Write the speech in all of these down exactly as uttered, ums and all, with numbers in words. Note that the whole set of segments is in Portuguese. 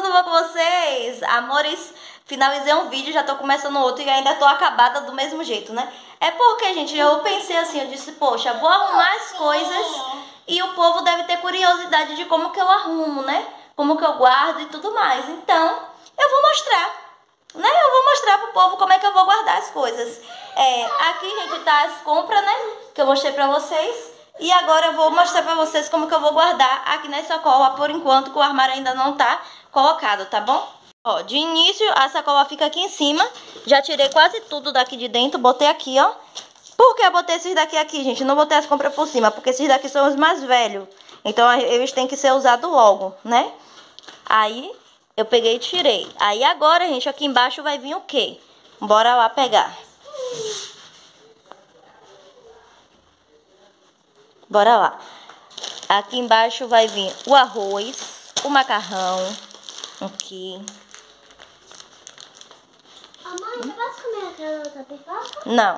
tudo bom com vocês? Amores, finalizei um vídeo, já tô começando outro e ainda tô acabada do mesmo jeito, né? É porque, gente, eu pensei assim, eu disse, poxa, vou arrumar as coisas e o povo deve ter curiosidade de como que eu arrumo, né? Como que eu guardo e tudo mais. Então, eu vou mostrar, né? Eu vou mostrar pro povo como é que eu vou guardar as coisas. É, aqui, gente, tá as compras, né? Que eu mostrei pra vocês. E agora eu vou mostrar pra vocês como que eu vou guardar aqui na sacola, por enquanto que o armário ainda não tá colocado, tá bom? Ó, de início a sacola fica aqui em cima. Já tirei quase tudo daqui de dentro, botei aqui, ó. Por que eu botei esses daqui aqui, gente? Não botei as compras por cima, porque esses daqui são os mais velhos. Então eles têm que ser usados logo, né? Aí eu peguei e tirei. Aí agora, gente, aqui embaixo vai vir o quê? Bora lá pegar. Bora lá. Aqui embaixo vai vir o arroz, o macarrão. Aqui. Mãe, você pode comer aquela outra pipoca? Não.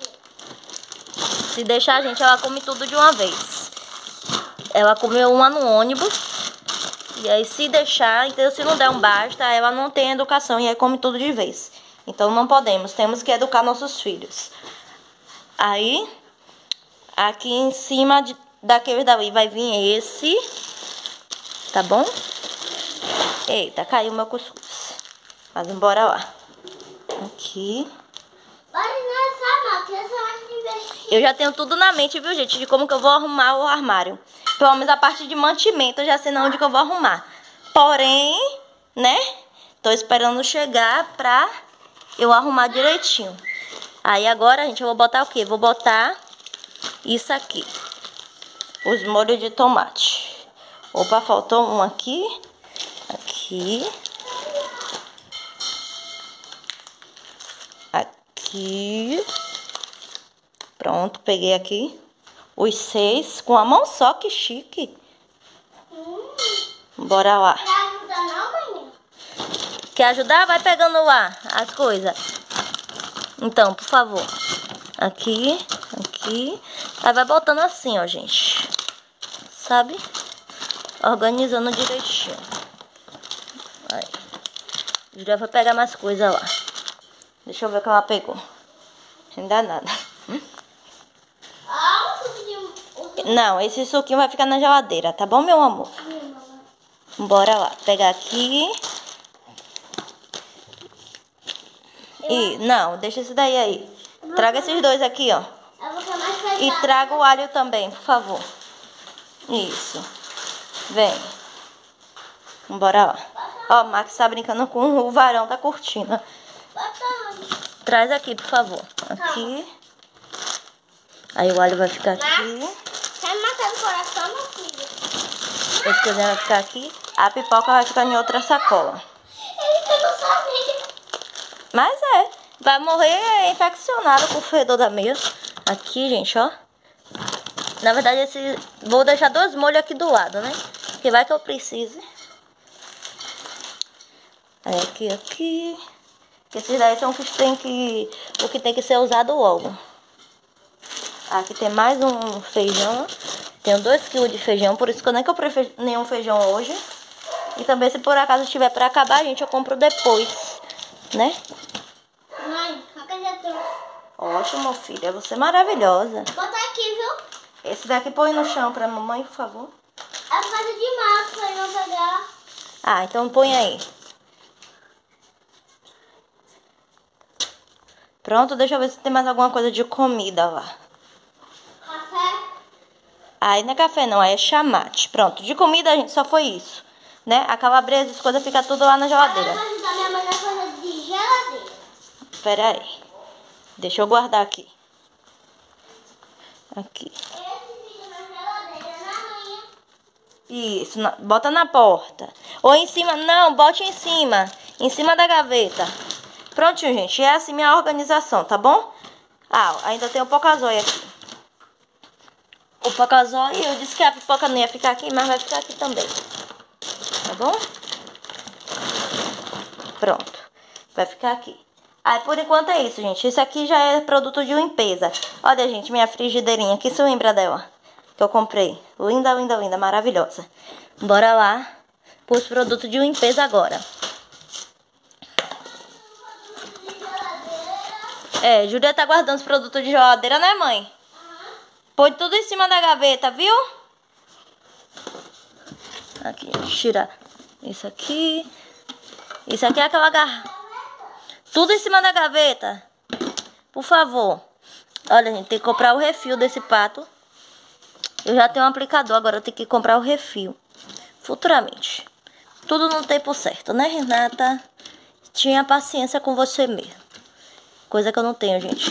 Se deixar, gente, ela come tudo de uma vez. Ela comeu uma no ônibus. E aí, se deixar, então se não der um basta, ela não tem educação e aí come tudo de vez. Então não podemos, temos que educar nossos filhos. Aí, aqui em cima de, daquele dali vai vir esse. Tá bom? Eita, caiu meu cuscuz. Mas bora lá. Aqui. Eu já tenho tudo na mente, viu, gente? De como que eu vou arrumar o armário. Pelo menos a parte de mantimento eu já sei onde que eu vou arrumar. Porém, né? Tô esperando chegar pra eu arrumar direitinho. Aí agora, gente, eu vou botar o quê? Vou botar isso aqui. Os molhos de tomate. Opa, faltou um aqui. Aqui. Aqui. Pronto, peguei aqui. Os seis com a mão só, que chique. Hum. Bora lá. Quer ajudar não, mãe? Quer ajudar? Vai pegando lá as coisas. Então, por favor. Aqui, aqui. Aí vai botando assim, ó, gente. Sabe? Organizando direitinho. Aí. Já vai pegar mais coisas lá. Deixa eu ver o que ela pegou. Ainda nada. Hum? Ah, o suquinho. Não, esse suquinho vai ficar na geladeira, tá bom, meu amor? Bora lá. Pegar aqui. E, não, deixa esse daí aí. Traga esses dois aqui, ó. E traga o alho também, por favor. Isso. Vem. Bora lá. Ó, o Max tá brincando com o varão da cortina. Traz aqui, por favor. Aqui. Aí o alho vai ficar aqui. Quer me matar do coração, meu filho? Esse coisinha vai ficar aqui. A pipoca vai ficar em outra sacola. Ele pegou sozinho. Mas é. Vai morrer infeccionado com o fedor da meia. Aqui, gente, ó. Na verdade, esse... vou deixar dois molhos aqui do lado, né? Porque vai que eu precise. Aí aqui, aqui. Esses daí são os que tem que... o que tem que ser usado logo. Aqui tem mais um feijão. Tenho dois quilos de feijão. Por isso que eu nem comprei fe... nenhum feijão hoje. E também, se por acaso estiver pra acabar, gente, eu compro depois, né? Mãe, cadê a tua? Ótimo, filha. Você é maravilhosa. Bota aqui, viu? Esse daqui põe no chão pra mamãe, por favor. É por causa de Marcos, pra ele não pegar. Ah, então põe aí. Pronto, deixa eu ver se tem mais alguma coisa de comida lá. Café? Aí não é café não, aí é chamate. Pronto, de comida a gente só foi isso, né? A calabresa, as coisas ficam tudo lá na geladeira. Eu vou ajudar minha mãe na coisa de geladeira. Pera aí. Deixa eu guardar aqui. Aqui. Esse fica na geladeira, na manhã. Isso, na, bota na porta. Ou em cima, não, bote em cima. Em cima da gaveta. Prontinho, gente. É assim minha organização, tá bom? Ah, ainda tem o pocazói aqui. O pocazói, eu disse que a pipoca não ia ficar aqui, mas vai ficar aqui também. Tá bom? Pronto. Vai ficar aqui. Aí, por enquanto é isso, gente. Isso aqui já é produto de limpeza. Olha, gente, minha frigideirinha. Que se lembra dela? Que eu comprei. Linda, linda, linda. Maravilhosa. Bora lá pros produtos de limpeza agora. É, Júlia tá guardando os produtos de geladeira, né, mãe? Põe tudo em cima da gaveta, viu? Aqui, tira isso aqui. Isso aqui é aquela garrafa. Tudo em cima da gaveta. Por favor. Olha, gente, tem que comprar o refil desse pato. Eu já tenho um aplicador, agora eu tenho que comprar o refil. Futuramente. Tudo no tempo certo, né, Renata? Tinha paciência com você mesmo. Coisa que eu não tenho, gente.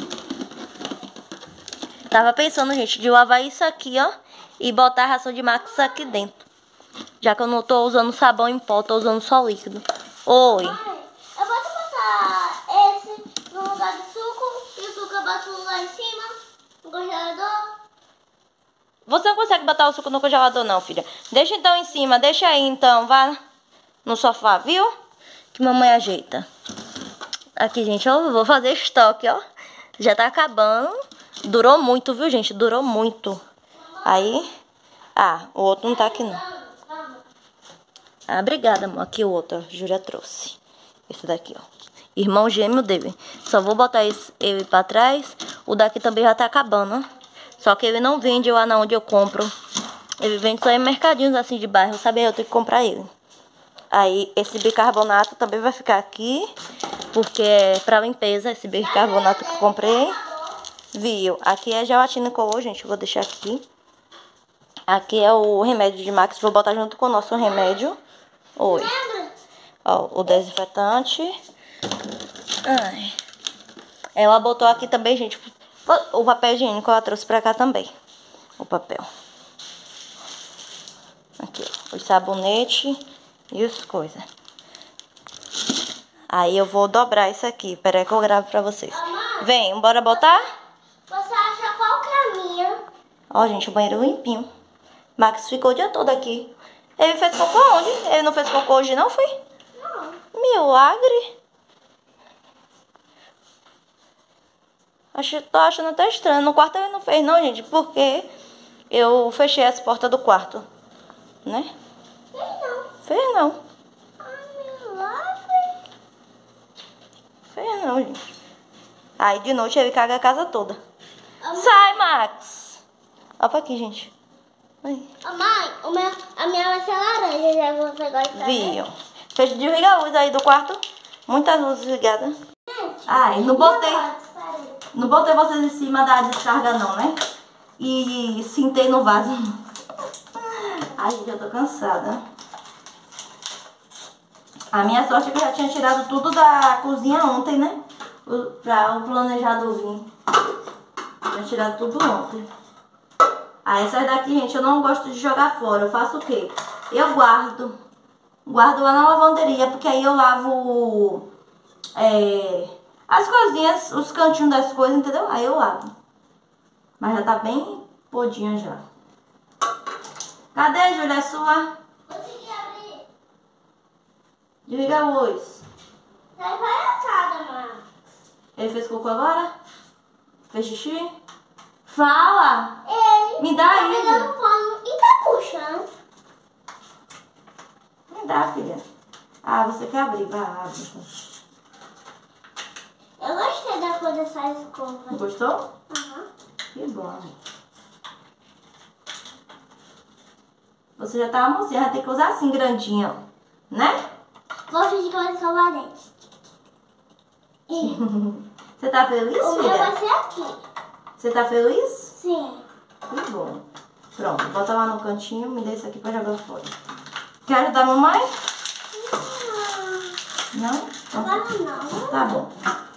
Tava pensando, gente, de lavar isso aqui, ó. E botar a ração de Max aqui dentro. Já que eu não tô usando sabão em pó, tô usando só líquido. Oi. Mãe, eu posso botar esse no lugar do suco e o suco eu boto lá em cima, no congelador? Você não consegue botar o suco no congelador, não, filha. Deixa então em cima, deixa aí então, vá no sofá, viu? Que mamãe ajeita. Aqui, gente, eu vou fazer estoque, ó. Já tá acabando. Durou muito, viu, gente? Durou muito. Aí, ah, o outro não tá aqui, não. Ah, obrigada, amor. Aqui o outro, a Júlia trouxe. Esse daqui, ó. Irmão gêmeo dele. Só vou botar esse, ele pra trás. O daqui também já tá acabando, ó. Só que ele não vende lá na onde eu compro. Ele vende só em mercadinhos assim de bairro, sabe? Eu tenho que comprar ele. Aí esse bicarbonato também vai ficar aqui. Porque é pra limpeza esse bicarbonato que eu comprei. Viu? Aqui é gelatina color, gente. Eu vou deixar aqui. Aqui é o remédio de Max. Vou botar junto com o nosso remédio. Oi. Ó, o desinfetante. Ai. Ela botou aqui também, gente, o papel higiênico. Ela trouxe pra cá também. O papel. Aqui, ó. Os sabonetes e as coisas. Aí eu vou dobrar isso aqui. Peraí que eu gravo pra vocês. Vem, bora botar? Você acha qual que é a minha? Ó, gente, o banheiro limpinho. Max ficou o dia todo aqui. Ele fez cocô onde? Ele não fez cocô hoje, não, foi? Não. Milagre. Acho, tô achando até estranho. No quarto ele não fez, não, gente. Porque eu fechei as portas do quarto. Né? Fez não. Fez não. Ah, milagre. Fez não, gente. Aí de noite ele caga a casa toda. Ah, Sai, Max. Ó pra aqui, gente. Ai. ah, mãe, o meu, a minha vai ser laranja, já que você gosta. Viu? Fez desligar a luz aí do quarto. Muitas luzes ligadas. Ai, não botei. Não botei vocês em cima da descarga não, né? E sentei no vaso. Ai, gente, eu tô cansada. A minha sorte é que eu já tinha tirado tudo da cozinha ontem, né? O, pra o planejado vir. Tinha tirado tudo ontem. Aí essas daqui, gente, eu não gosto de jogar fora. Eu faço o quê? Eu guardo. Guardo lá na lavanderia, porque aí eu lavo é, as coisinhas, os cantinhos das coisas, entendeu? Aí eu lavo. Mas já tá bem podinha já. Cadê, Júlia, a sua? Consegui abrir. Desliga a luz. Tá palhaçada, mãe. Ele fez cocô agora? Fez xixi? Fala! Ele Me dá tá aí. pegando pano e tá puxando. Me dá, filha. Ah, você quer abrir? Vai, abre. Eu gostei da cor dessa escova. Gostou? Aham. Que bom. Você já tá mocinha, vai ter que usar assim, grandinho, ó. Né? Vou fingir que eu vou escovar dente. Você tá feliz, O meu filha? vai ser aqui. Você tá feliz? Sim. Que bom. Pronto, bota lá no cantinho, me dê isso aqui pra jogar fora. Quer ajudar a mamãe? Não? Então, Agora não. tá bom.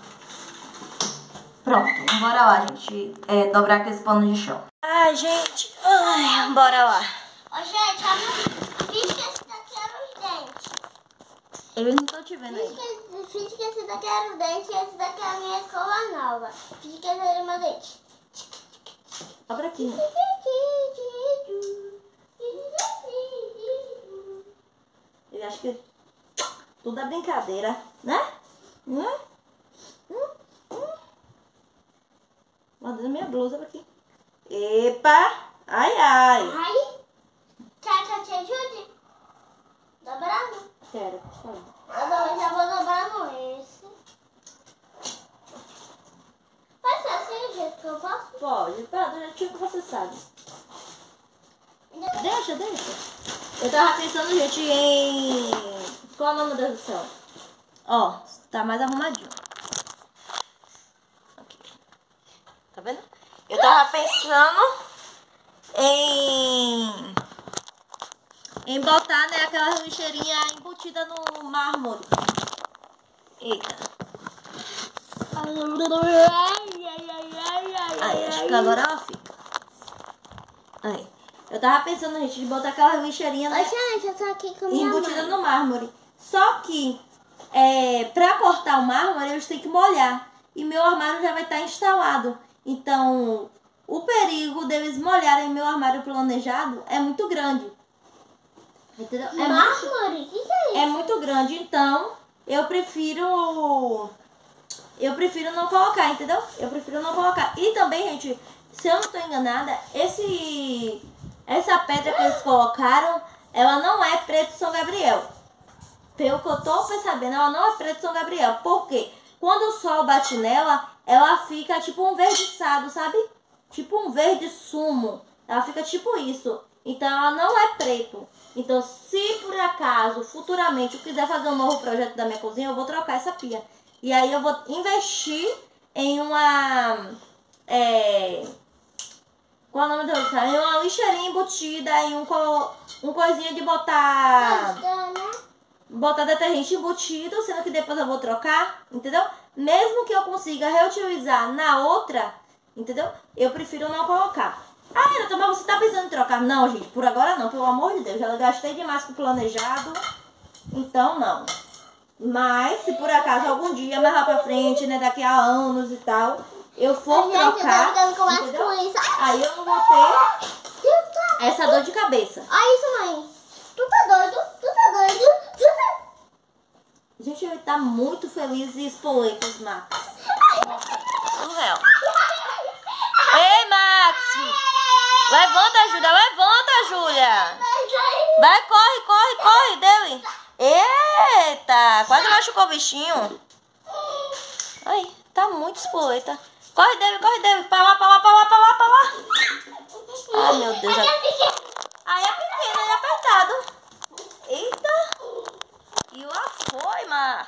Pronto, bora lá, gente. É, dobrar aqueles panos de chão. Ai, gente. Ai, bora lá. Ô, gente, abre. Finge que esse daqui era os dentes. Eu não tô te vendo Finge aí. que, finge que esse daqui era os dentes e esse daqui é a minha escova nova. Finge que esse era o meu dente. Abre aqui. Né? Eu acho que tudo é brincadeira, né? Hum? Hum? Hum? Mandando minha blusa aqui. Epa! Ai, ai! Ai. Quer que eu te ajude? Eu também já vou dobrando esse. Vai ser assim o jeito que eu posso? Pode, tá, do jeitinho que você sabe. Deixa, deixa. Eu tava pensando, gente, em... Qual é o nome do céu? Ó, tá mais arrumadinho. Aqui. Tá vendo? Eu tava pensando em... Em botar, né, aquela lixeirinha embutida no mármore. Eita. Aí, acho que agora ela fica. Aí. Eu tava pensando, gente, de botar aquela lixeirinha, né, Oi, gente, eu tô aqui com minha embutida mãe. no mármore. Só que, é, pra cortar o mármore, eles têm que molhar. E meu armário já vai estar instalado. Então, o perigo deles molharem meu armário planejado é muito grande. Entendeu? É muito, Mármore? O que, que é isso? é muito grande, então eu prefiro... Eu prefiro não colocar, entendeu? Eu prefiro não colocar. E também, gente, se eu não tô enganada, esse... Essa pedra que eles colocaram, ela não é preto São Gabriel. Pelo que eu tô percebendo, ela não é preto São Gabriel. Por quê? Quando o sol bate nela, ela fica tipo um verdeçado, sabe? Tipo um verde sumo. Ela fica tipo isso. Então ela não é preto. Então se por acaso, futuramente, eu quiser fazer um novo projeto da minha cozinha, eu vou trocar essa pia. E aí eu vou investir em uma... É... Qual é o nome do outro? Em uma lixeirinha embutida, em um, co... um coisinha de botar... Botar detergente embutido, sendo que depois eu vou trocar, entendeu? Mesmo que eu consiga reutilizar na outra, entendeu? Eu prefiro não colocar. Ah, Renata, mas você tá pensando em trocar? Não, gente, por agora não, pelo amor de Deus. Já gastei demais com o planejado, então não. Mas, se por acaso algum dia, mais lá pra frente, né, daqui a anos e tal, eu for Gente, eu tô trocar, ficando com mais entendeu? com isso. Aí eu não vou ter essa dor de cabeça. Olha isso, mãe. Tu tá doido? Tu tá doido? Tu tá... Gente, ele tá muito feliz e espoletos, Max. Surreal. Ei, Max! Levanta, Júlia, levanta, Júlia! Vai, corre, corre, corre dele! Eita! Quase machucou o bichinho. Ai, tá muito espoleta. Corre dele, corre dele! Pra lá, pra lá, pra lá, pra lá, pra lá! Ai, meu Deus. Aí é pequeno, ele é apertado. Eita! E lá foi, Mar.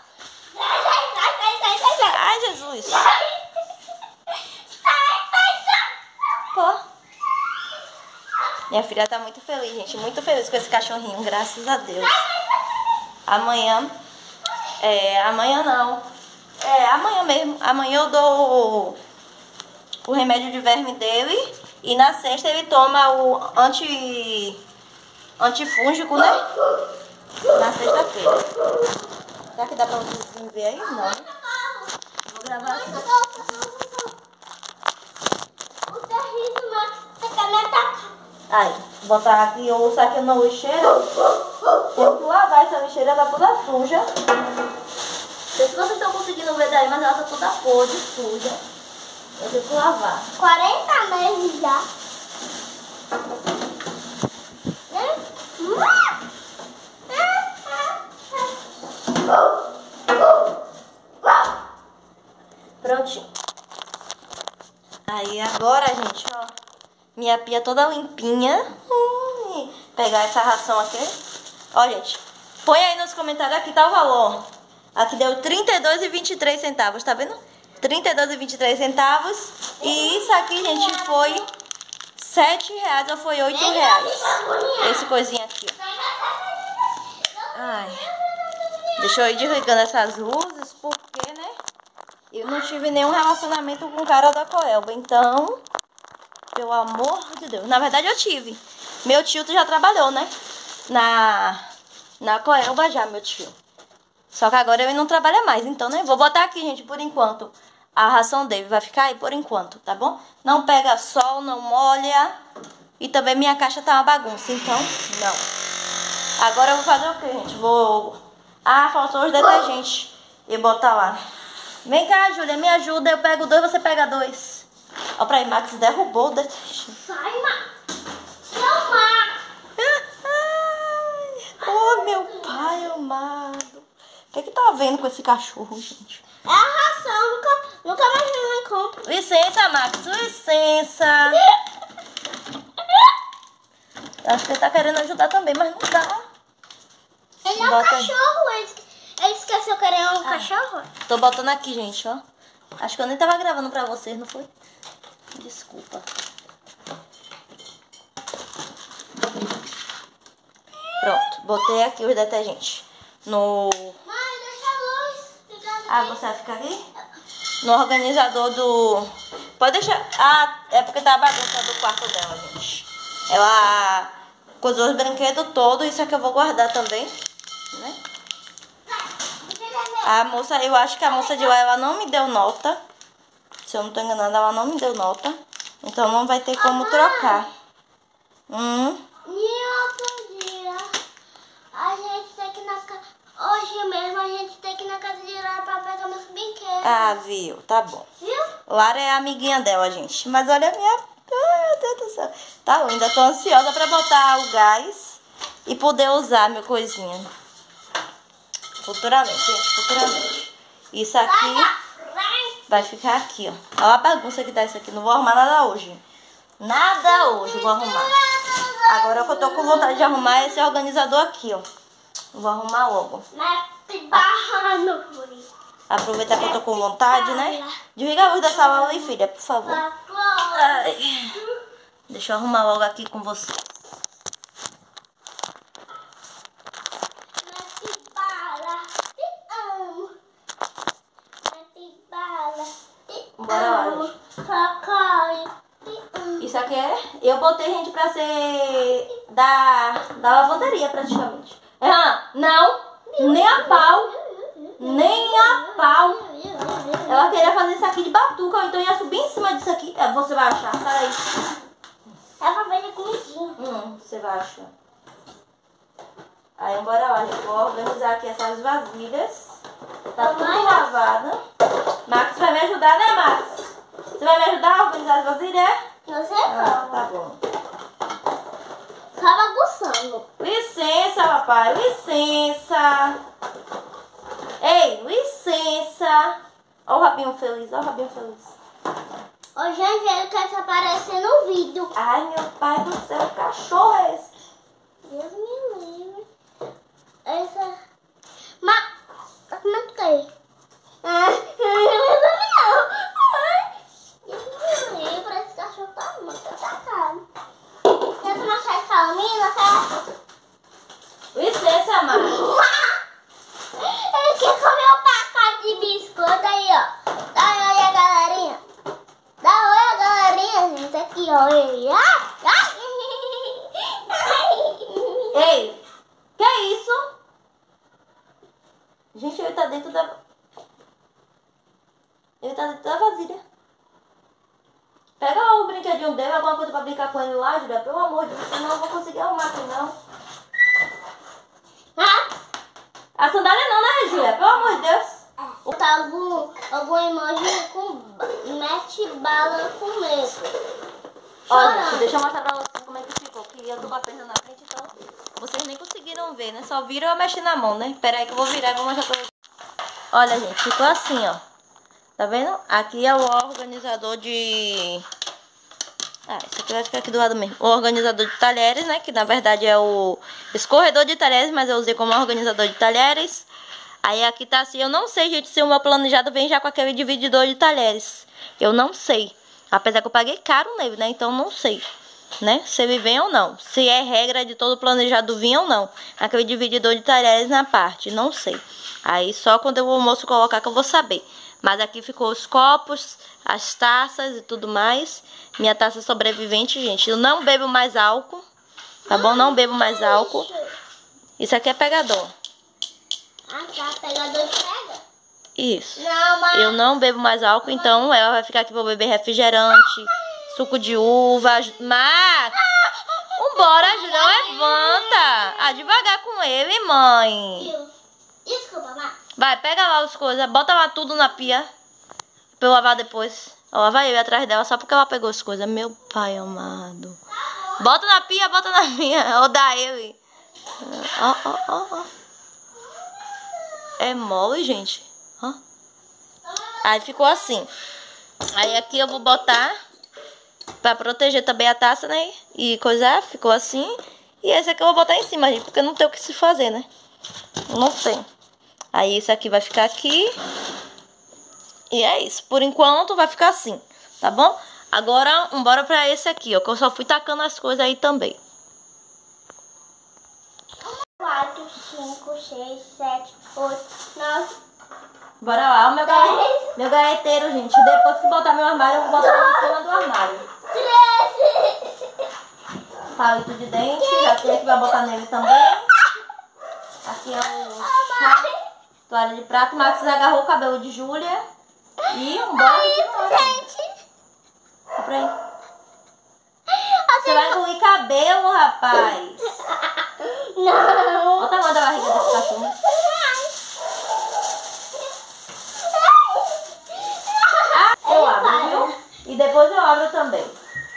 Ai, Jesus. Pô. Minha filha tá muito feliz, gente. Muito feliz com esse cachorrinho, graças a Deus. Amanhã... É, amanhã não. É, amanhã mesmo. Amanhã eu dou o, o remédio de verme dele. E na sexta ele toma o anti... antifúngico, né? Na sexta-feira. Será que dá pra vocês ver aí? Não. Vou gravar aqui. O sorriso, Max, tá caneta. Aí, vou botar aqui, eu uso aqui na lixeira. Tenho que lavar essa lixeira, ela tá toda suja. Não sei se vocês estão conseguindo ver daí, mas ela tá toda podre, suja. Eu tenho que lavar. quarenta meses já. Prontinho. Aí agora, gente, ó. Minha pia toda limpinha. Hum, pegar essa ração aqui. Ó, gente. Põe aí nos comentários aqui, tá o valor. Aqui deu trinta e dois reais e vinte e três centavos, tá vendo? trinta e dois reais e vinte e três centavos. E isso aqui, gente, foi sete reais ou foi oito reais. Esse coisinha aqui, ó. Ai. Deixa eu ir desligando essas luzes, porque, né? Eu não tive nenhum relacionamento com o cara da Coelba, então, pelo amor de Deus. Na verdade, eu tive. Meu tio já trabalhou, né? Na, na Coelba já, meu tio. Só que agora ele não trabalha mais, então, né? Vou botar aqui, gente, por enquanto. A ração dele vai ficar aí por enquanto, tá bom? Não pega sol, não molha. E também minha caixa tá uma bagunça, então, não. Agora eu vou fazer o quê, gente? Vou... Ah, faltou os detergentes. E botar lá. Vem cá, Júlia, me ajuda. Eu pego dois, você pega dois. Ó, pra aí, Max derrubou o detergente. Sai, Max. Não, Max. Oh, meu pai amado. que que tá vendo com esse cachorro, gente? É a ração, nunca, nunca mais me compro. Licença, Max, licença. Acho que ele tá querendo ajudar também, mas não dá. Ele é um Bota. cachorro, ele, ele esqueceu que ele é um ah. cachorro. Tô botando aqui, gente, ó. Acho que eu nem tava gravando pra vocês, não foi? Desculpa. Pronto, botei aqui os detergentes no... Mãe, deixa a luz. Fica Ah, você vai ficar aqui? No organizador do... Pode deixar... Ah, é porque tá a bagunça do quarto dela, gente. Ela coisou os brinquedos todos. Isso aqui eu vou guardar também, né? A moça, eu acho que a moça de lá, ela não me deu nota. Se eu não tô enganada, ela não me deu nota. Então não vai ter como trocar. Hum. E outro dia, a gente tem que ir na casa... Hoje mesmo a gente tem que ir na casa de Lara pra pegar meus brinquedos. Ah, viu? Tá bom. Viu? Lara é a amiguinha dela, gente. Mas olha a minha... Ai, meu Deus do céu. Tá, eu ainda tô ansiosa pra botar o gás e poder usar meu coisinha. Futuramente, gente. Futuramente. Isso aqui vai ficar aqui, ó. Olha a bagunça que tá isso aqui. Não vou arrumar nada hoje. Nada hoje vou arrumar. Agora o que eu tô com vontade de arrumar é esse organizador aqui, ó. Vou arrumar logo. Aproveitar que eu tô com vontade, né? Desliga a luz da sala ali, filha, por favor. Ai. Deixa eu arrumar logo aqui com você. Bora lá, gente. Isso aqui é... Eu botei, gente, pra ser da, da lavanderia, praticamente. Ah, não, nem a pau. Nem a pau. Ela queria fazer isso aqui de batuca, então ia subir em cima disso aqui. É, você vai achar, sai aí. É pra fazer comidinha. Hum, você vai achar. Aí, bora lá, gente. Vou organizar aqui essas vasilhas. Tá tudo lavada. Max vai me ajudar, né, Max? Você vai me ajudar a organizar as vasilhas? Não sei Ah, como. tá bom. Só bagunçando. Licença, papai. Licença. Ei, licença. Ó o rabinho feliz, ó o rabinho feliz. Ô, gente, ele quer se aparecer no vídeo. Ai, meu pai do céu, que cachorro é esse? Deus me livre. Essa... Mas... Como é que tá aí? Ah, não. Deus me livre, esse cachorro tá muito atacado. Quer tomar chá de camomila, tá? Licença, Marcos. Ele quer comer o pacote de biscoito aí, ó. Dá um oi a galerinha. Dá um oi a galerinha, gente. Aqui, ó. Ele. Ah, ah. Ei, que é isso? Gente, ele tá dentro da... Ele tá dentro da vasilha. Pega o brinquedinho dele, alguma coisa pra brincar com ele lá, Julia. Pelo amor de Deus, senão eu não vou conseguir arrumar aqui, não. Ah. A sandália não, né, Júlia? Pelo amor de Deus. Tá algum, algum emoji com mete bala com medo. Olha, gente, deixa eu mostrar pra vocês como é que ficou. Que eu tô com a perna na frente, então vocês nem conseguiram ver, né? Só viram eu mexer na mão, né? Pera aí que eu vou virar e vou mostrar pra vocês. Olha, gente, ficou assim, ó. Tá vendo? Aqui é o organizador de... Ah, isso aqui vai ficar aqui do lado mesmo. O organizador de talheres, né? Que na verdade é o escorredor de talheres, mas eu usei como organizador de talheres. Aí aqui tá assim, eu não sei, gente, se o meu planejado vem já com aquele divididor de talheres. Eu não sei. Apesar que eu paguei caro nele, né? Então não sei, né? Se ele vem ou não. Se é regra de todo planejado vir ou não. Aquele divididor de talheres na parte, não sei. Aí só quando o moço colocar que eu vou saber. Mas aqui ficou os copos, as taças e tudo mais. Minha taça sobrevivente, gente. Eu não bebo mais álcool, tá bom? Não bebo mais álcool. Isso aqui é pegador. Ah, tá. Pegador de pega? Isso. Não, mas... Eu não bebo mais álcool, então ela vai ficar aqui pra beber refrigerante, suco de uva. Max! Vambora, Julião, levanta! Ah, devagar com ele, mãe. Desculpa, Max. Vai, pega lá as coisas, bota lá tudo na pia pra eu lavar depois. Ó, vai eu atrás dela só porque ela pegou as coisas. Meu pai amado. Bota na pia, bota na pia. Ou dá ele. Ó, ó, ó, ó. é mole, gente. Ó. Aí ficou assim. Aí aqui eu vou botar pra proteger também a taça, né? E coisar, ficou assim. E esse aqui eu vou botar em cima, gente, porque não tem o que se fazer, né? Não tem. Aí esse aqui vai ficar aqui. E é isso. Por enquanto vai ficar assim, tá bom? Agora, bora pra esse aqui, ó. Que eu só fui tacando as coisas aí também. quatro, cinco, seis, sete, oito, nove. Bora lá. O meu, gaie... meu gaieteiro, gente. Depois que botar meu armário, eu vou botar ele em cima do armário. treze. Palito de dente. Já tem aqui, vai botar nele também. Aqui é o... toalha de prato. Max agarrou o cabelo de Júlia. E um bolo de novo. Gente. Compra aí. Você vai engolir cabelo, rapaz. Não. Olha o tamanho da barriga desse cachorro. Ah, eu abro, viu? E depois eu abro também.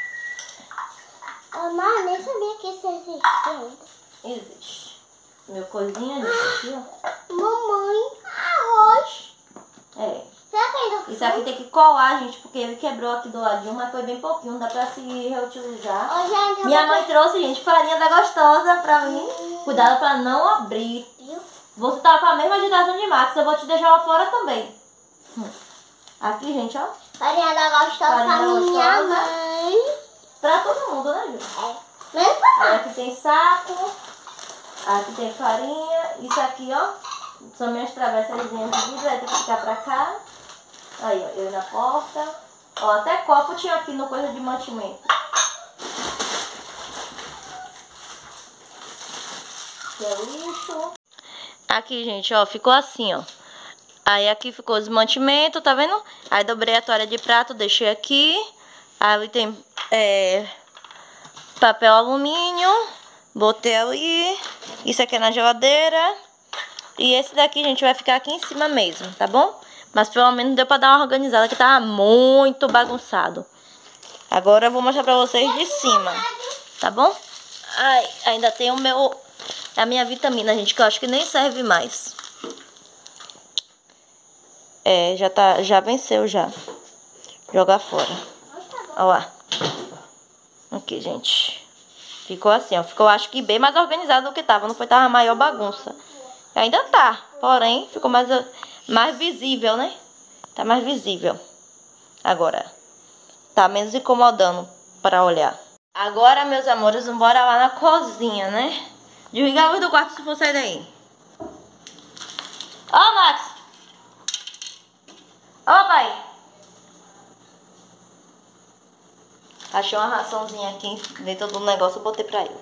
A mãe nem sabia que isso existia. Existe. Meu coisinha aqui, ó. Mamãe, arroz. É. Será que ainda Isso aqui tem que colar, gente, porque ele quebrou aqui do ladinho, mas foi bem pouquinho, dá pra se reutilizar. Ô, gente, Minha vou- mãe trouxe, gente, farinha da gostosa pra mim. Cuidado pra não abrir. Você tá com a mesma agitação de Max, eu vou te deixar lá fora também. Hum. Aqui, gente, ó. Farinha da gostosa Farinha pra da minha gostosa. mãe. Pra todo mundo, né, Ju? É. Mesmo pra Aí mãe. aqui tem saco. Aqui tem farinha. Isso aqui, ó, são minhas travessarzinhas de vidro. Aí tem que ficar pra cá. Aí, ó, eu na porta. Ó, até copo tinha aqui no coisa de mantimento. Aqui é o lixo. Aqui, gente, ó, ficou assim, ó. Aí aqui ficou os mantimentos, tá vendo? Aí dobrei a toalha de prato, deixei aqui. Aí tem é, papel alumínio. Botei ali. Isso aqui é na geladeira. E esse daqui, gente, vai ficar aqui em cima mesmo, tá bom? Mas pelo menos deu pra dar uma organizada, que tava muito bagunçado. Agora eu vou mostrar pra vocês de cima, tá bom? Ai, ainda tem o meu... a minha vitamina, gente, que eu acho que nem serve mais. É, já tá... já venceu já. Jogar fora. Olha lá. Aqui, gente. Ficou assim, ó. Ficou, acho que bem mais organizado do que tava. Não foi, tava a maior bagunça. Ainda tá, porém, ficou mais, mais visível, né? Tá mais visível. Agora, tá menos incomodando pra olhar. Agora, meus amores, vamos embora lá na cozinha, né? Desliga a luz do quarto se for sair daí. Ó, Max! Ó, pai! Achei uma raçãozinha aqui dentro do negócio, eu botei pra ele.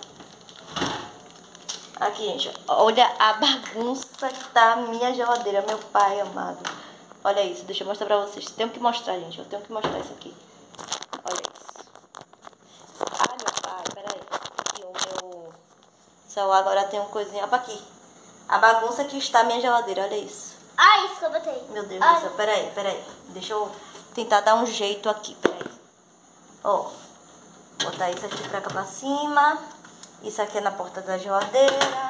Aqui, gente, olha a bagunça que tá a minha geladeira, meu pai amado. Olha isso, deixa eu mostrar pra vocês. Tenho que mostrar, gente, eu tenho que mostrar isso aqui. Olha isso. Ai, meu pai, peraí. Aqui, o meu celular agora tem uma coisinha. Olha aqui. A bagunça que está a minha geladeira, olha isso. Ah, isso que eu botei. Meu Deus Ai. do céu, peraí, peraí. Deixa eu tentar dar um jeito aqui, peraí. Ó, botar isso aqui pra cá pra cima. Isso aqui é na porta da geladeira.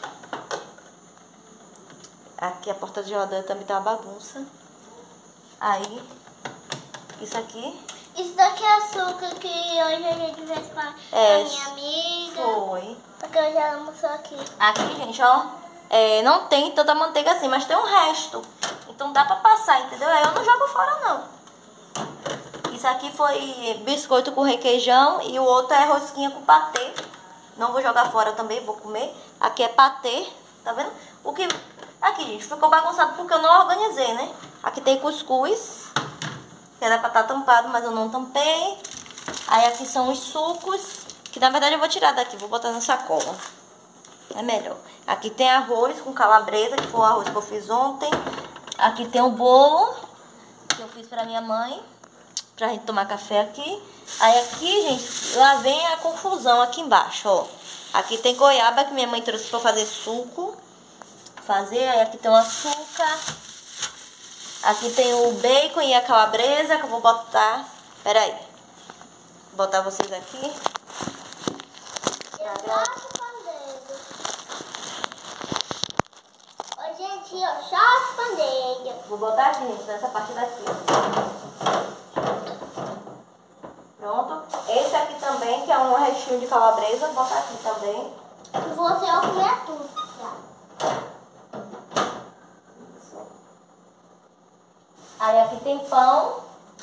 Aqui a porta da geladeira também tá uma bagunça. Aí, isso aqui. Isso daqui é açúcar que hoje a gente fez com a É, a minha amiga. Foi. Porque hoje ela almoçou aqui. Aqui, gente, ó. É, não tem tanta manteiga assim, mas tem um resto. Então dá pra passar, entendeu? Aí eu não jogo fora, não. Isso aqui foi biscoito com requeijão e o outro é rosquinha com patê. Não vou jogar fora também, vou comer. Aqui é patê, tá vendo? O que... Aqui, gente, ficou bagunçado porque eu não organizei, né? Aqui tem cuscuz, que era pra estar tampado, mas eu não tampei. Aí aqui são os sucos, que na verdade eu vou tirar daqui, vou botar na sacola. É melhor. Aqui tem arroz com calabresa, que foi o arroz que eu fiz ontem. Aqui tem o bolo, que eu fiz pra minha mãe, pra gente tomar café aqui. Aí aqui, gente, lá vem a confusão aqui embaixo, ó. Aqui tem goiaba que minha mãe trouxe pra fazer suco. Fazer, aí aqui tem o açúcar. Aqui tem o bacon e a calabresa que eu vou botar. Pera aí. Vou botar vocês aqui. Eu gosto com dedo. Ô, gente, aqui, ó, só as pandeias. Vou botar aqui, gente, nessa parte daqui, ó. Pronto. Esse aqui também, que é um restinho de calabresa, vou botar aqui também. E você vai comer tudo. Isso. Aí aqui tem pão.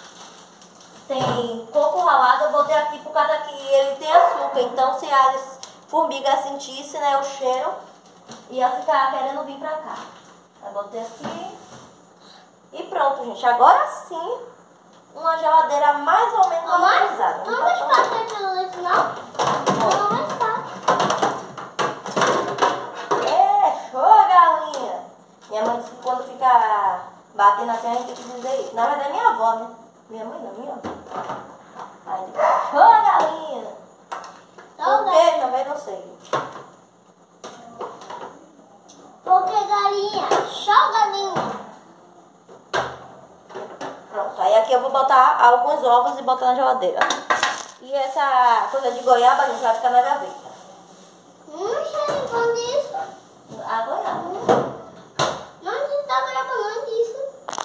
Tem coco ralado, eu botei aqui por causa que ele tem açúcar. Então se as formigas sentissem, né, o cheiro, ia ficar querendo vir pra cá. Eu botei aqui. E pronto, gente. Agora sim, uma geladeira mais ou menos organizada. Não vai passar pelo leite, não? Não vai passar. É, show, galinha. Minha mãe disse que quando fica batendo assim, a gente tem que dizer isso. Na verdade é minha avó, né? Minha mãe não, minha avó. Aí tem que falar, show, galinha. Por quê? Também não sei. Porque galinha, show, galinha. Pronto, aí aqui eu vou botar alguns ovos e botar na geladeira. E essa coisa de goiaba, a gente vai ficar na gaveta. Hum, cheiro bom disso. A goiaba. Hum. Não, a gente tá gravando disso.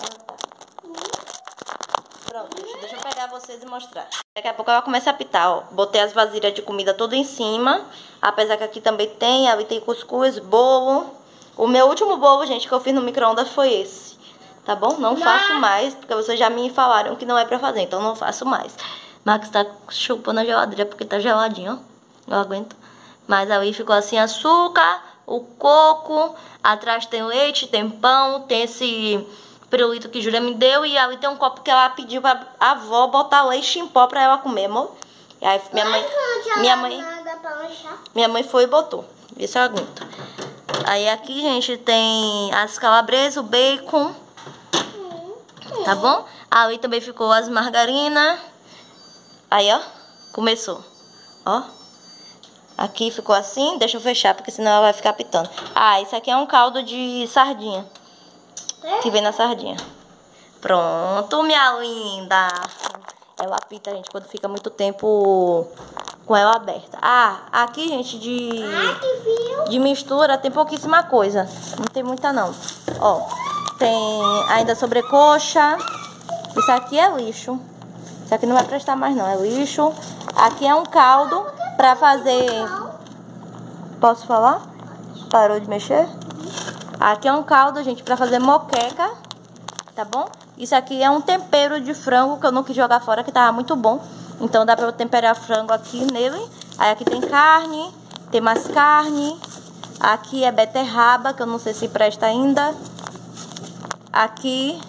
Pronto, gente, deixa eu pegar vocês e mostrar. Daqui a pouco ela começa a apitar, ó. Botei as vasilhas de comida tudo em cima. Apesar que aqui também tem, ali tem cuscuz, bolo. O meu último bolo, gente, que eu fiz no micro-ondas foi esse. Tá bom? Não, não faço mais, porque vocês já me falaram que não é pra fazer, então não faço mais. Max tá chupando a geladeira porque tá geladinho, ó. Eu aguento. Mas ali ficou assim, açúcar, o coco, atrás tem leite, tem pão, tem esse pirulito que Júlia me deu. E ali tem um copo que ela pediu pra avó botar leite em pó pra ela comer, amor. E aí minha mãe, minha mãe, minha mãe foi e botou. Isso eu aguento. Aí aqui, gente, tem as calabresas, o bacon. Tá bom? Ali também ficou as margarinas. Aí, ó, começou. Ó. Aqui ficou assim, deixa eu fechar, porque senão ela vai ficar pitando. Ah, isso aqui é um caldo de sardinha. Que vem na sardinha. Pronto, minha linda. Ela pita, gente, quando fica muito tempo com ela aberta. Ah, aqui, gente, de, de mistura tem pouquíssima coisa. Não tem muita, não. Ó, tem ainda sobrecoxa. Isso aqui é lixo. Isso aqui não vai prestar mais, não. É lixo. Aqui é um caldo pra fazer... Posso falar? Parou de mexer? Aqui é um caldo, gente, pra fazer moqueca. Tá bom? Isso aqui é um tempero de frango que eu não quis jogar fora, que tava muito bom. Então dá pra eu temperar frango aqui nele. Aí aqui tem carne, tem mais carne. Aqui é beterraba, que eu não sei se presta ainda. Aqui...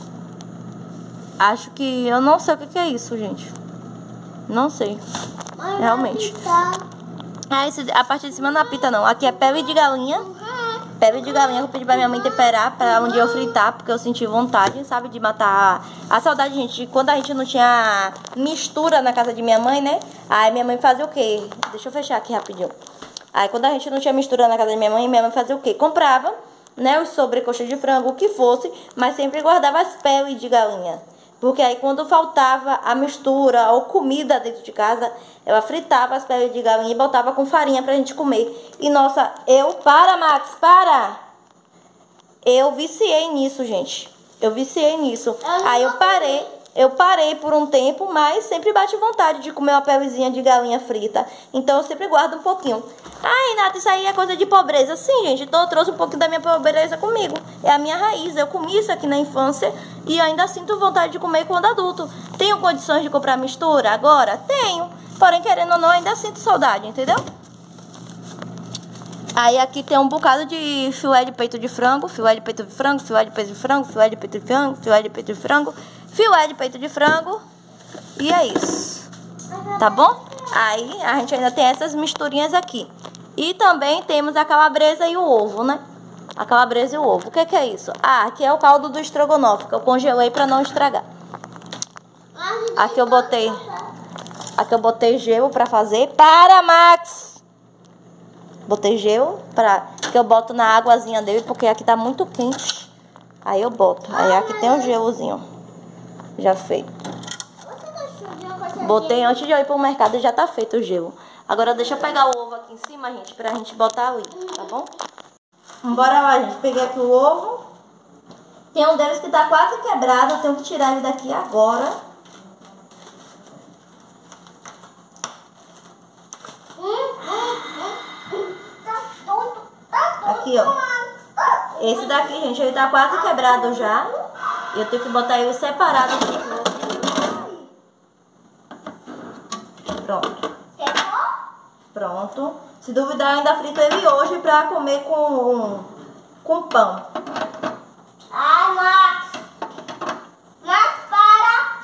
Acho que... Eu não sei o que, que é isso, gente. Não sei. Realmente. Ah, esse, a parte de cima não apita, não. Aqui é pele de galinha. Pele de galinha que eu pedi pra minha mãe temperar pra um dia eu fritar, porque eu senti vontade, sabe, de matar a saudade, gente, de quando a gente não tinha mistura na casa de minha mãe, né? Aí minha mãe fazia o quê? Deixa eu fechar aqui rapidinho. Aí quando a gente não tinha mistura na casa da minha mãe, minha mãe fazia o quê? Comprava, né, os sobrecoxas de frango, o que fosse, mas sempre guardava as peles de galinha. Porque aí quando faltava a mistura ou comida dentro de casa, ela fritava as peles de galinha e botava com farinha pra gente comer. E nossa, eu... Para, Max, para! Eu viciei nisso, gente. Eu viciei nisso. Aí eu parei, eu parei por um tempo, mas sempre bate vontade de comer uma pelezinha de galinha frita. Então eu sempre guardo um pouquinho. Ai, Nata, isso aí é coisa de pobreza. Sim, gente, então eu trouxe um pouquinho da minha pobreza comigo. É a minha raiz. Eu comi isso aqui na infância e ainda sinto vontade de comer quando adulto. Tenho condições de comprar mistura agora? Tenho. Porém, querendo ou não, ainda sinto saudade, entendeu? Aí aqui tem um bocado de filé de peito de frango, filé de peito de frango, filé de peito de frango, filé de peito de frango, filé de peito de frango, filé de peito de frango. E é isso. Tá bom? Aí a gente ainda tem essas misturinhas aqui. E também temos a calabresa e o ovo, né? A calabresa e o ovo. O que que é isso? Ah, aqui é o caldo do estrogonofe, que eu congelei pra não estragar. Aqui eu botei... Aqui eu botei gelo pra fazer. Para, Max! Botei gelo pra... que eu boto na águazinha dele, porque aqui tá muito quente. Aí eu boto. Aí aqui tem um gelozinho. Já feito. Botei antes de eu ir pro mercado e já tá feito o gelo. Agora deixa eu pegar o ovo aqui em cima, gente, pra gente botar ali, tá bom? Bora lá, gente. Peguei aqui o ovo. Tem um deles que tá quase quebrado. Eu tenho que tirar ele daqui agora. Aqui, ó. Esse daqui, gente, ele tá quase quebrado já. Eu tenho que botar ele separado aqui. Pronto. Pronto. Se duvidar, eu ainda frito ele hoje pra comer com, com pão. Ai, Max. Max, para.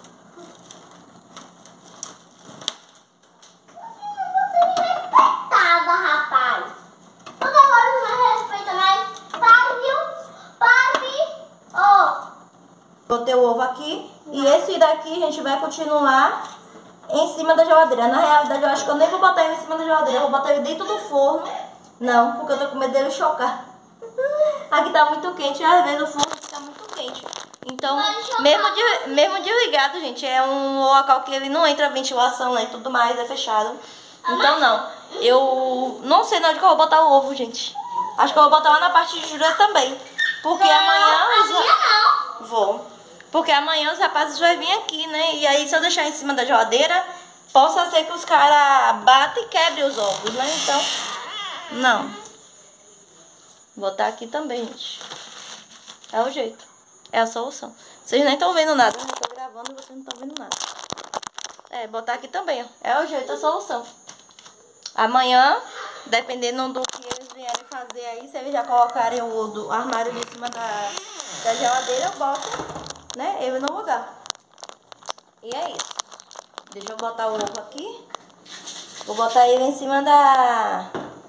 Você me respeitava, rapaz. Toda hora você me respeita, mas para, viu? Para, ó. Botei o ovo aqui. E esse daqui, a gente vai continuar em cima da geladeira. Na realidade, eu acho que eu nem vou botar ele em cima da geladeira. Eu vou botar ele dentro do forno. Não, porque eu tô com medo dele chocar. Aqui tá muito quente. Às vezes o forno fica muito quente. Então, mesmo, de, mesmo desligado, gente, é um local que ele não entra ventilação, né, e tudo mais, é fechado. Então, não. Eu não sei onde que eu vou botar o ovo, gente. Acho que eu vou botar lá na parte de Júlia também. Porque não, amanhã... A minha não. Vou. Porque amanhã os rapazes vão vir aqui, né? E aí, se eu deixar em cima da geladeira, possa ser que os caras batem e quebrem os ovos, né? Então, não. Vou botar aqui também, gente. É o jeito. É a solução. Vocês nem estão vendo nada. Eu não tô gravando e vocês não estão vendo nada. É, botar aqui também, ó. É o jeito, é a solução. Amanhã, dependendo do que eles vierem fazer aí, se eles já colocarem o do armário em cima da, da geladeira, eu boto, né, ele no lugar. E é isso. Deixa eu botar o ovo aqui. Vou botar ele em cima da...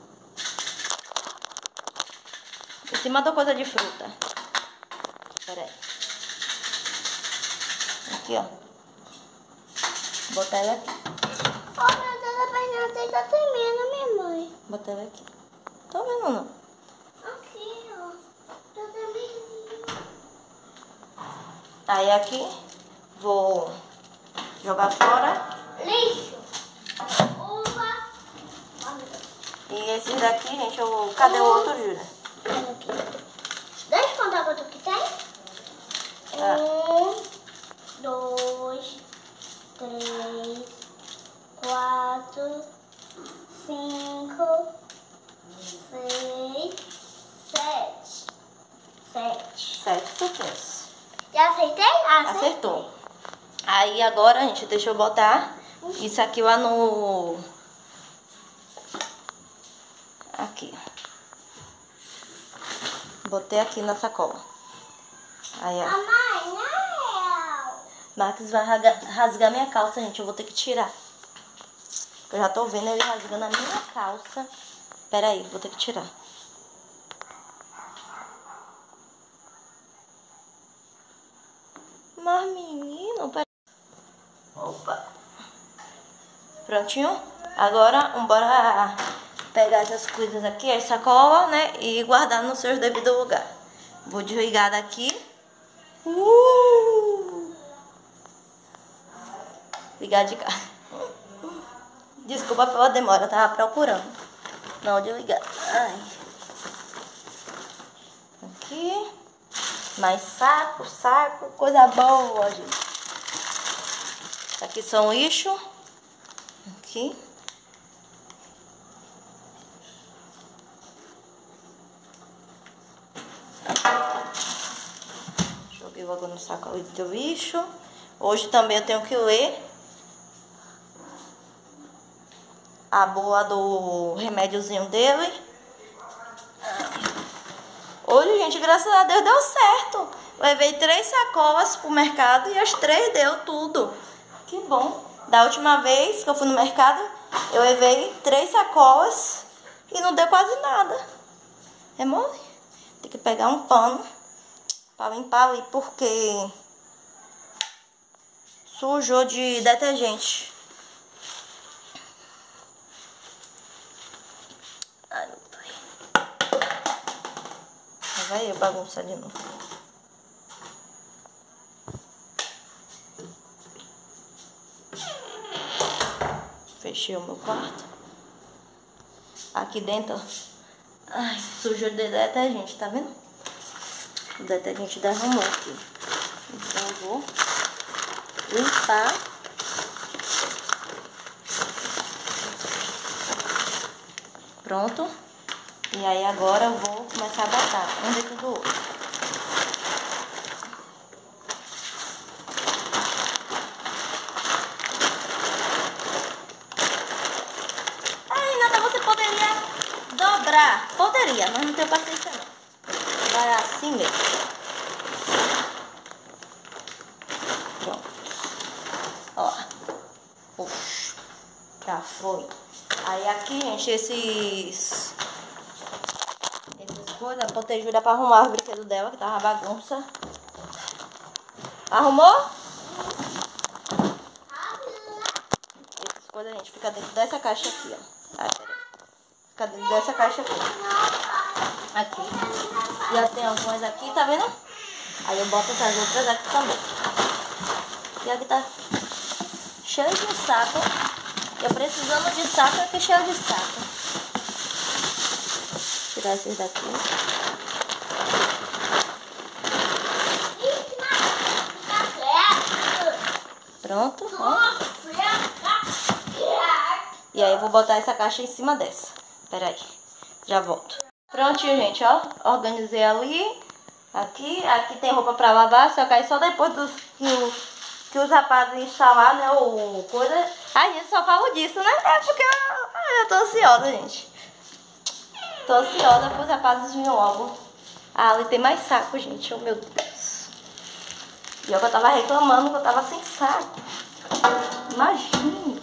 Em cima da coisa de fruta. Pera aí. Aqui, ó. Vou botar ele aqui. Oh, meu Deus, a perna dele tá tremendo, minha mãe. Vou botar ele aqui. Tô vendo, não? Aqui, ó. Tá tremendo. Aí aqui, vou jogar fora. Lixo. Uva. E esses daqui, gente, eu... Cadê o outro, Júlia? Deixa eu contar quanto que tem. Ah. Um, dois, três, quatro, cinco, seis, sete. Sete. Sete suquinhos. Já acertei? Ah, Acertou. Aí agora, gente, deixa eu botar isso aqui lá no... Aqui. Botei aqui na sacola. Aí, ó. Mamãe, não. Max vai rasgar, rasgar minha calça, gente. Eu vou ter que tirar. Eu já tô vendo ele rasgando a minha calça. Pera aí, vou ter que tirar. Mas, menino, pera... Opa. Prontinho? Agora, bora pegar essas coisas aqui, a sacola, né? E guardar no seu devido lugar. Vou desligar daqui. Uh! Ligar de cá. Desculpa pela demora, eu tava procurando. Não, desligar. Ai. Aqui. Mais saco, saco, coisa boa, gente. Aqui são lixo. Aqui. Joguei logo no saco ali do lixo. Hoje também eu tenho que ler a boa do remédiozinho dele. Hoje, gente, graças a Deus deu certo. Levei três sacolas pro mercado e as três deu tudo. Que bom. Da última vez que eu fui no mercado, eu levei três sacolas e não deu quase nada. É mole? Tem que pegar um pano pra limpar ali, porque sujou de detergente. Ai, meu pai. Vai eu bagunçar de novo. Fechei o meu quarto. Aqui dentro, Ai, sujou de detergente, tá vendo? O detergente derramou aqui. Então eu vou limpar. Pronto. E aí agora eu vou começar a botar um dentro do outro. Aí, Nata, você poderia dobrar. Poderia, mas não tenho paciência não. Vai assim mesmo. Pronto. Ó. Puxa. Já foi. Aí aqui, gente, esses... Essas coisas, eu botei Júlia pra arrumar os brinquedos dela, que tava uma bagunça. Arrumou? Essas coisas, gente, fica dentro dessa caixa aqui, ó. Tá, peraí. Fica dentro dessa caixa aqui. Aqui. Já tem algumas aqui, tá vendo? Aí eu boto essas outras aqui também. E aqui tá cheio de saco. Eu precisando de saco, aqui cheio de saco. Vou tirar esses daqui. Pronto, ó. E aí eu vou botar essa caixa em cima dessa. Pera aí, já volto. Prontinho, gente, ó. Organizei ali. Aqui, aqui tem roupa pra lavar, só que aí só depois dos que, o, que os rapazes instalar, né, ou coisa. A gente só fala disso, né? É porque eu, eu tô ansiosa, gente. Tô ansiosa pros rapazes virem logo. Ah, ali tem mais saco, gente. Oh, meu Deus. E eu que eu tava reclamando que eu tava sem saco. Imagine.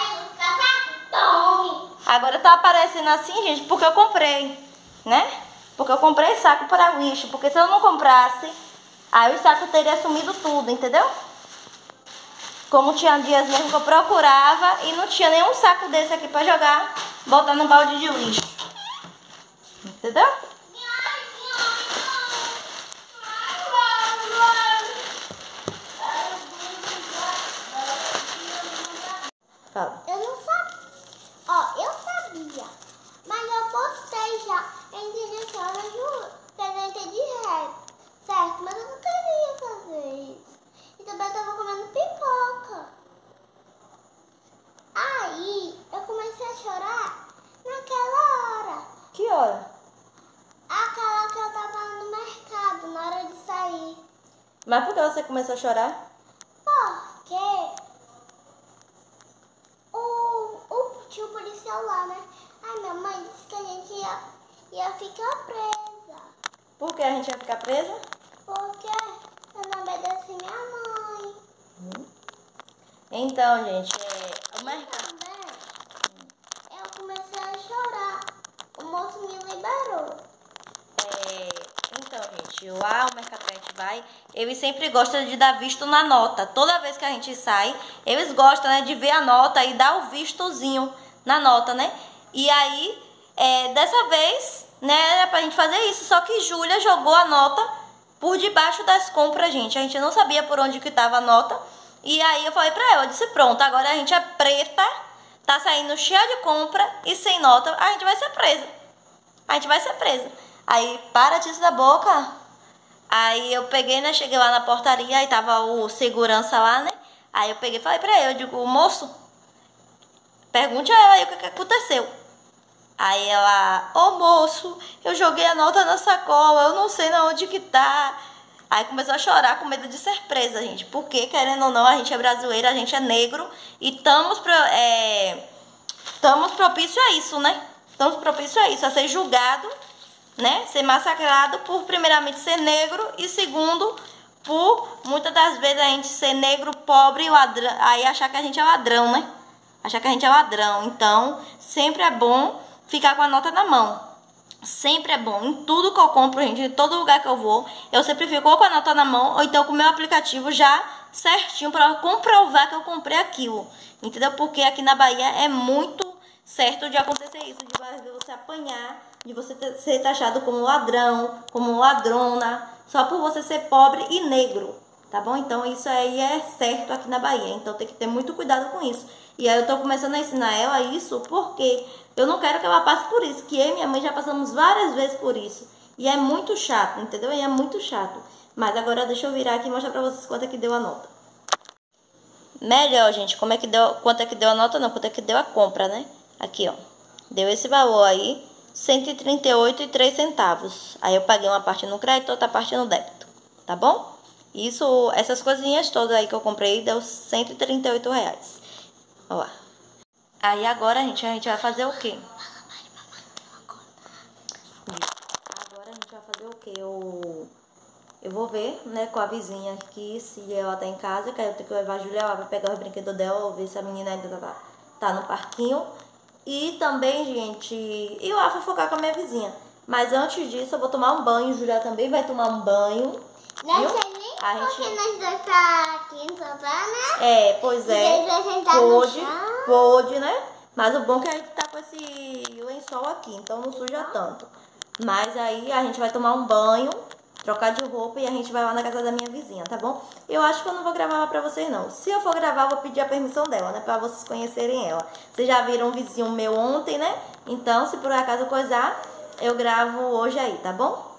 Agora tá aparecendo assim, gente, porque eu comprei, né? Porque eu comprei saco para lixo. Porque se eu não comprasse, aí o saco teria sumido tudo, entendeu? Como tinha dias mesmo que eu procurava e não tinha nenhum saco desse aqui pra jogar, botar no balde de lixo. Entendeu? Fala. Eu não sabia. Ó, eu sabia. Mas eu postei já. Eu entendi que era ju... que eu não entendi reto. Certo, mas eu não queria fazer isso. E também eu tava comendo pipoca. Aí eu comecei a chorar naquela hora. Que hora? Aquela que eu tava no mercado, na hora de sair. Mas por que você começou a chorar? Porque o, o tio policial lá, né? Ai, minha mãe disse que a gente ia, ia ficar presa. Por que a gente ia ficar presa? Porque eu não obedeci minha mãe. Hum. Então, gente, é, o mercado... Também, eu comecei a chorar. O moço me liberou. É, então, gente, lá o mercado que a gente vai, eles sempre gostam de dar visto na nota. Toda vez que a gente sai, eles gostam, né, de ver a nota e dar o vistozinho na nota, né? E aí, é, dessa vez, né, era pra gente fazer isso. Só que Júlia jogou a nota por debaixo das compras, gente. A gente não sabia por onde que tava a nota. E aí eu falei pra ela, eu disse, pronto, agora a gente é preta, tá saindo cheia de compra e sem nota, a gente vai ser presa. A gente vai ser presa. Aí, para disso da boca. Aí eu peguei, né, cheguei lá na portaria, aí tava o segurança lá, né. Aí eu peguei e falei pra ele, eu digo, moço, pergunte a ela aí o que, que aconteceu. Aí ela, ô moço, eu joguei a nota na sacola, eu não sei na onde que tá. Aí começou a chorar com medo de ser presa, gente. Porque, querendo ou não, a gente é brasileiro, a gente é negro e estamos é, estamos propício a isso, né? Estamos propício a isso, a ser julgado, né? Ser massacrado por, primeiramente, ser negro e, segundo, por, muitas das vezes, a gente ser negro, pobre e ladrão. Aí achar que a gente é ladrão, né? Achar que a gente é ladrão. Então, sempre é bom ficar com a nota na mão. Sempre é bom. Em tudo que eu compro, gente, em todo lugar que eu vou, eu sempre fico ou com a nota na mão, ou então com o meu aplicativo já certinho para comprovar que eu comprei aquilo. Entendeu? Porque aqui na Bahia é muito certo de acontecer isso, de você apanhar, de você ter, ser taxado como ladrão, como ladrona, só por você ser pobre e negro. Tá bom? Então isso aí é certo aqui na Bahia. Então tem que ter muito cuidado com isso. E aí eu tô começando a ensinar ela isso porque eu não quero que ela passe por isso. Que eu e minha mãe já passamos várias vezes por isso. E é muito chato, entendeu? E é muito chato. Mas agora deixa eu virar aqui e mostrar pra vocês quanto é que deu a nota. Melhor, gente, como é que deu, quanto é que deu a nota não, quanto é que deu a compra, né? Aqui, ó. Deu esse valor aí, cento e trinta e oito reais e três centavos. Aí eu paguei uma parte no crédito, outra parte no débito, tá bom? Isso, essas coisinhas todas aí que eu comprei deu cento e trinta e oito reais. Ó lá. Aí agora, gente, a gente vai fazer o quê? Agora a gente vai fazer o quê? Eu, eu vou ver, né, com a vizinha aqui, se ela tá em casa, que aí eu tenho que levar a Julia lá pra pegar os brinquedos dela, ver se a menina ainda tá, tá no parquinho. E também, gente, ir lá fofocar com a minha vizinha. Mas antes disso, eu vou tomar um banho, Julia também vai tomar um banho. Não viu? sei nem A porque gente... nós dois tá aqui no sofá, né? É, pois é. E vai sentar Pode, no chão. pode, né? Mas o bom é que a gente tá com esse lençol aqui, então não suja tanto. Mas aí a gente vai tomar um banho, trocar de roupa e a gente vai lá na casa da minha vizinha, tá bom? Eu acho que eu não vou gravar lá pra vocês, não. Se eu for gravar, eu vou pedir a permissão dela, né? Pra vocês conhecerem ela. Vocês já viram um vizinho meu ontem, né? Então, se por acaso coisar, eu gravo hoje aí, tá bom?